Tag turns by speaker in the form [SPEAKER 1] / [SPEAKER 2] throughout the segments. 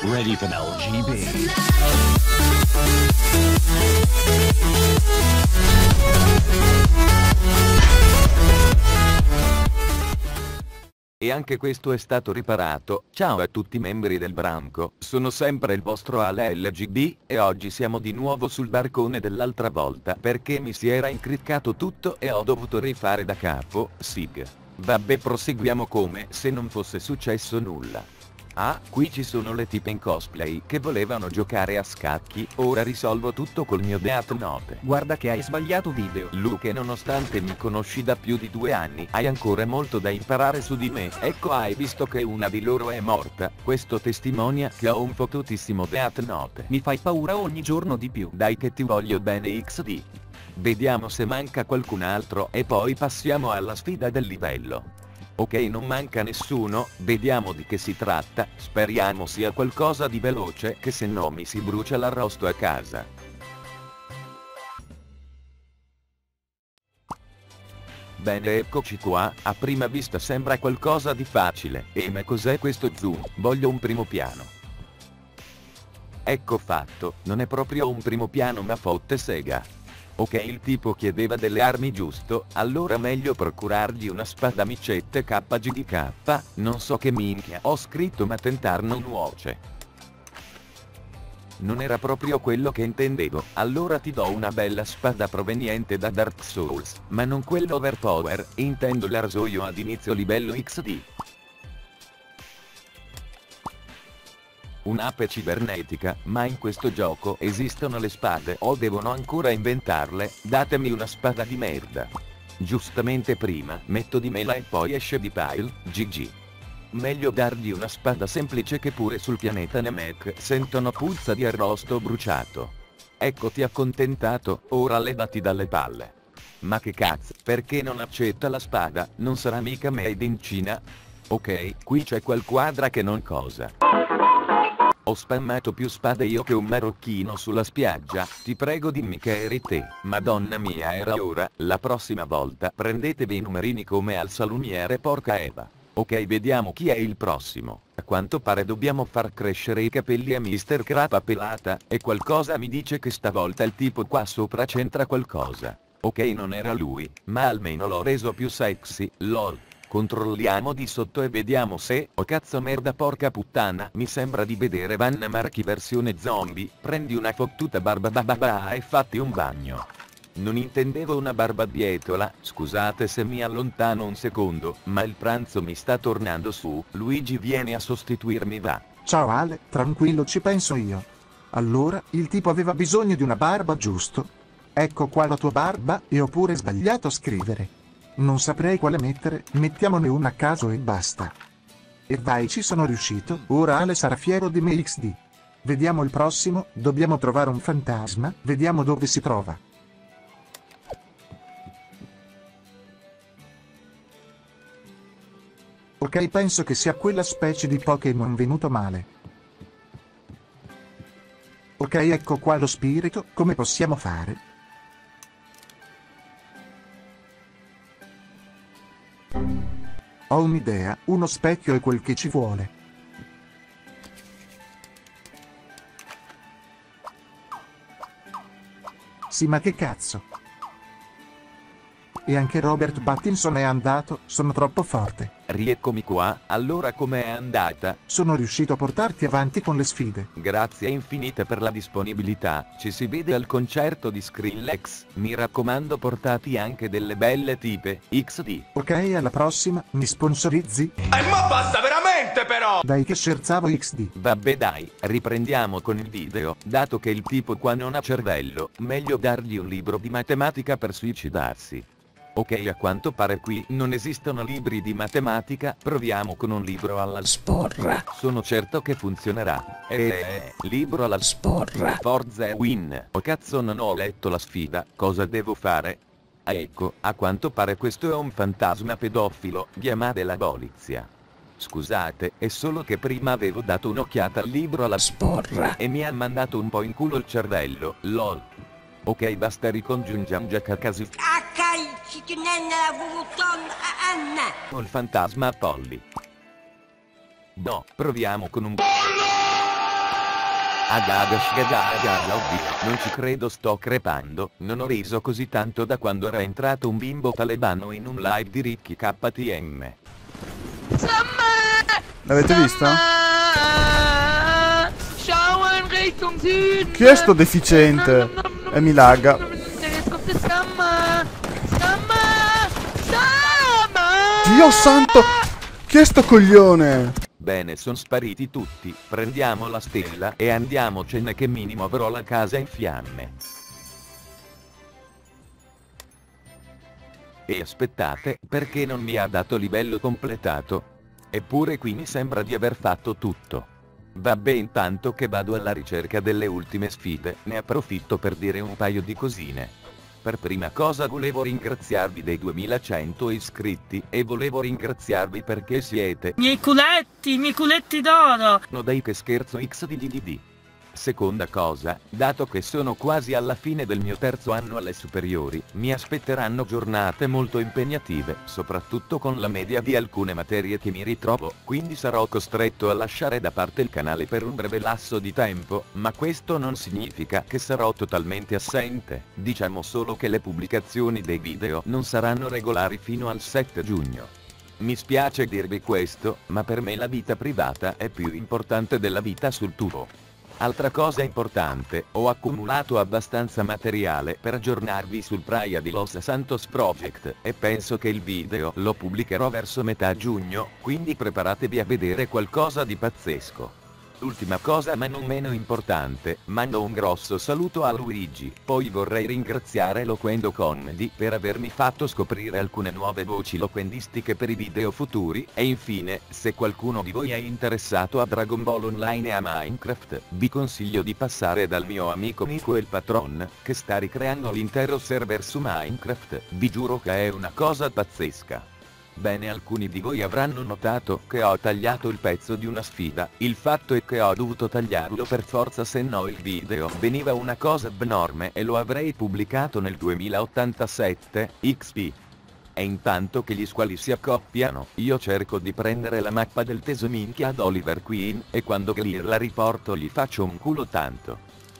[SPEAKER 1] Ready from LGB.
[SPEAKER 2] E anche questo è stato riparato. Ciao a tutti i membri del branco, sono sempre il vostro Ale LGB, e oggi siamo di nuovo sul barcone dell'altra volta perché mi si era incriccato tutto e ho dovuto rifare da capo. Sig. Vabbè, proseguiamo come se non fosse successo nulla. Ah, qui ci sono le tipe in cosplay che volevano giocare a scacchi, ora risolvo tutto col mio Death Note.
[SPEAKER 3] Guarda che hai sbagliato video.
[SPEAKER 2] Luke, nonostante mi conosci da più di 2 anni, hai ancora molto da imparare su di me. Ecco, hai visto che una di loro è morta, questo testimonia che ho un fottutissimo Death Note.
[SPEAKER 3] Mi fai paura ogni giorno di più.
[SPEAKER 2] Dai che ti voglio bene XD. Vediamo se manca qualcun altro e poi passiamo alla sfida del livello. Ok, non manca nessuno, vediamo di che si tratta, speriamo sia qualcosa di veloce che se no mi si brucia l'arrosto a casa. Bene, eccoci qua, a prima vista sembra qualcosa di facile. Ma cos'è questo zoom? Voglio un primo piano. Ecco fatto, non è proprio un primo piano ma fotte sega. Ok, il tipo chiedeva delle armi, giusto? Allora meglio procurargli una spada micette KGDK, non so che minchia ho scritto ma tentar non nuoce. Non era proprio quello che intendevo, allora ti do una bella spada proveniente da Dark Souls, ma non quello overpower, intendo l'arsoio ad inizio livello XD. Un'ape cibernetica, ma in questo gioco esistono le spade o devono ancora inventarle? Datemi una spada di merda. Giustamente prima metto di mela e poi esce di pile, GG. Meglio dargli una spada semplice che pure sul pianeta Namek sentono puzza di arrosto bruciato. Ecco, ti accontentato, ora levati dalle palle. Ma che cazzo, perché non accetta la spada? Non sarà mica made in Cina? Ok, qui c'è quel quadra che non cosa. Ho spammato più spade io che un marocchino sulla spiaggia, ti prego dimmi che eri te. Madonna mia, era ora, la prossima volta prendetevi i numerini come al salumiere, porca Eva. Ok, vediamo chi è il prossimo. A quanto pare dobbiamo far crescere i capelli a Mr. Crapa Pelata, e qualcosa mi dice che stavolta il tipo qua sopra c'entra qualcosa. Ok, non era lui, ma almeno l'ho reso più sexy, lol. Controlliamo di sotto e vediamo se... Oh cazzo merda, porca puttana, mi sembra di vedere Vanna Marchi versione zombie. Prendi una fottuta barba e fatti un bagno. Non intendevo una barbabietola, scusate se mi allontano un secondo, ma il pranzo mi sta tornando su. Luigi, vieni a sostituirmi, va.
[SPEAKER 4] Ciao Ale, tranquillo, ci penso io. Allora, il tipo aveva bisogno di una barba, giusto? Ecco qua la tua barba, e ho pure sbagliato a scrivere. Non saprei quale mettere, mettiamone una a caso e basta. E vai, ci sono riuscito, ora Ale sarà fiero di me XD. Vediamo il prossimo, dobbiamo trovare un fantasma, vediamo dove si trova. Ok, penso che sia quella specie di Pokémon venuto male. Ok, ecco qua lo spirito, come possiamo fare? Ho un'idea, uno specchio è quel che ci vuole. Sì, ma che cazzo? E anche Robert Pattinson è andato, sono troppo forte.
[SPEAKER 2] Rieccomi qua, allora com'è andata?
[SPEAKER 4] Sono riuscito a portarti avanti con le sfide.
[SPEAKER 2] Grazie infinite per la disponibilità, ci si vede al concerto di Skrillex, mi raccomando portati anche delle belle tipe, XD.
[SPEAKER 4] Ok, alla prossima, mi sponsorizzi?
[SPEAKER 5] Ma basta veramente però!
[SPEAKER 4] Dai che scherzavo XD.
[SPEAKER 2] Vabbè dai, riprendiamo con il video, dato che il tipo qua non ha cervello, meglio dargli un libro di matematica per suicidarsi. Ok, a quanto pare qui non esistono libri di matematica, proviamo con un libro alla sporra. Sono certo che funzionerà. Libro alla sporra. Forza win. Oh cazzo, non ho letto la sfida, cosa devo fare? Ah, ecco, a quanto pare questo è un fantasma pedofilo, chiamate la polizia. Scusate, è solo che prima avevo dato un'occhiata al libro alla sporra e mi ha mandato un po' in culo il cervello, lol. Ok, basta, ricongiungiamo già casi. Il fantasma a Polly. No, proviamo con un pollo! Oddio, non ci credo, sto crepando. Non ho riso così tanto da quando era entrato un bimbo talebano in un live di Ricky KTM.
[SPEAKER 1] L'avete vista? Chi è sto deficiente? E mi lagga. Dio santo! Chi è sto coglione?
[SPEAKER 2] Bene, sono spariti tutti. Prendiamo la stella e andiamocene che minimo avrò la casa in fiamme. E aspettate, perché non mi ha dato livello completato? Eppure qui mi sembra di aver fatto tutto. Vabbè, intanto che vado alla ricerca delle ultime sfide, ne approfitto per dire un paio di cosine. Per prima cosa volevo ringraziarvi dei 2100 iscritti, e volevo ringraziarvi perché siete
[SPEAKER 6] miei culetti d'oro.
[SPEAKER 2] no dai, che scherzo xddd. Seconda cosa, dato che sono quasi alla fine del mio terzo anno alle superiori, mi aspetteranno giornate molto impegnative, soprattutto con la media di alcune materie che mi ritrovo, quindi sarò costretto a lasciare da parte il canale per un breve lasso di tempo, ma questo non significa che sarò totalmente assente, diciamo solo che le pubblicazioni dei video non saranno regolari fino al 7 giugno. Mi spiace dirvi questo, ma per me la vita privata è più importante della vita sul tubo. Altra cosa importante, ho accumulato abbastanza materiale per aggiornarvi sul Praia di Los Santos Project, e penso che il video lo pubblicherò verso metà giugno, quindi preparatevi a vedere qualcosa di pazzesco. Ultima cosa ma non meno importante, mando un grosso saluto a Luigi, poi vorrei ringraziare Loquendo Comedy per avermi fatto scoprire alcune nuove voci loquendistiche per i video futuri, e infine, se qualcuno di voi è interessato a Dragon Ball Online e a Minecraft, vi consiglio di passare dal mio amico Nico il Patron, che sta ricreando l'intero server su Minecraft, vi giuro che è una cosa pazzesca. Bene, alcuni di voi avranno notato che ho tagliato il pezzo di una sfida, il fatto è che ho dovuto tagliarlo per forza, se no il video veniva una cosa abnorme e lo avrei pubblicato nel 2087 XP. E intanto che gli squali si accoppiano, io cerco di prendere la mappa del teso minchia ad Oliver Queen, e quando Clear la riporto gli faccio un culo tanto.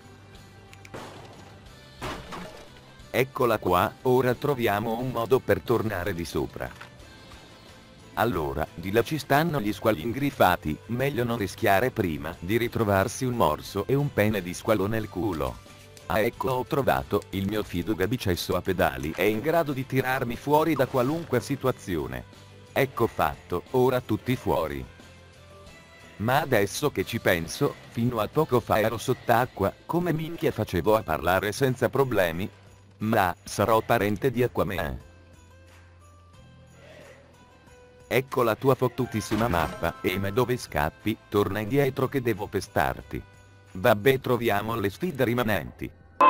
[SPEAKER 2] Eccola qua, ora troviamo un modo per tornare di sopra. Allora, di là ci stanno gli squali ingrifati, meglio non rischiare prima di ritrovarsi un morso e un pene di squalo nel culo. Ah, ecco, ho trovato, il mio fiduga bicesso a pedali è in grado di tirarmi fuori da qualunque situazione. Ecco fatto, ora tutti fuori. Ma adesso che ci penso, fino a poco fa ero sott'acqua, come minchia facevo a parlare senza problemi? Ma, sarò parente di Aquaman. Ecco la tua fottutissima mappa, e ma dove scappi? Torna indietro che devo pestarti. Vabbè, troviamo le sfide rimanenti.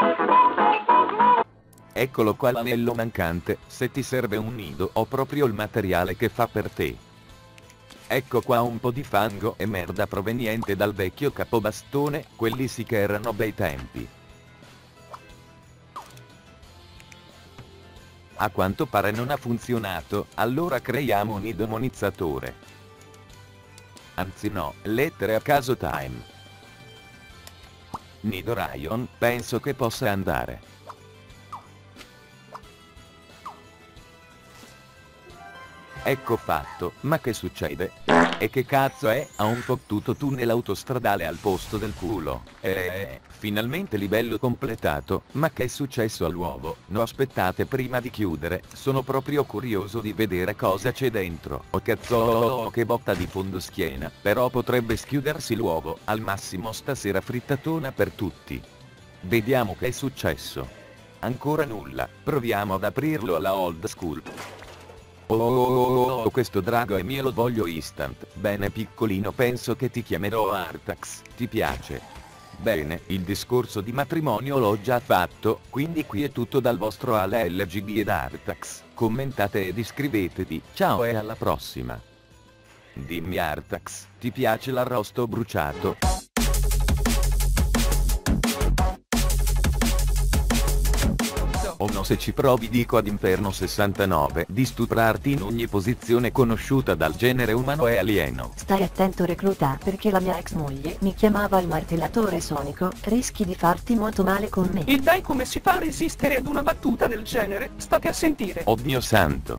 [SPEAKER 2] Eccolo qua l'anello mancante, se ti serve un nido ho proprio il materiale che fa per te. Ecco qua un po' di fango e merda proveniente dal vecchio capobastone, quelli sì che erano bei tempi. A quanto pare non ha funzionato, allora creiamo un demonizzatore. Anzi no, lettere a caso time. Nido Ryan, penso che possa andare. Ecco fatto, ma che succede? E che cazzo è? Ha un fottuto tunnel autostradale al posto del culo. Finalmente livello completato, ma che è successo all'uovo? No, aspettate, prima di chiudere, sono proprio curioso di vedere cosa c'è dentro. Oh cazzo, che botta di fondoschiena, però potrebbe schiudersi l'uovo, al massimo stasera frittatona per tutti. Vediamo che è successo. Ancora nulla, proviamo ad aprirlo alla old school. Oh, questo drago è mio, lo voglio instant. Bene piccolino, penso che ti chiamerò Artax, ti piace? Bene, il discorso di matrimonio l'ho già fatto, quindi qui è tutto dal vostro Ale LGB ed Artax. Commentate ed iscrivetevi, ciao e alla prossima. Dimmi Artax, ti piace l'arrosto bruciato? o no, se ci provi dico ad Inferno 69 di stuprarti in ogni posizione conosciuta dal genere umano e alieno.
[SPEAKER 7] Stai attento recluta, perché la mia ex moglie mi chiamava il martellatore sonico, rischi di farti molto male con me.
[SPEAKER 8] E dai, come si fa a resistere ad una battuta del genere? State a sentire.
[SPEAKER 2] Oddio santo.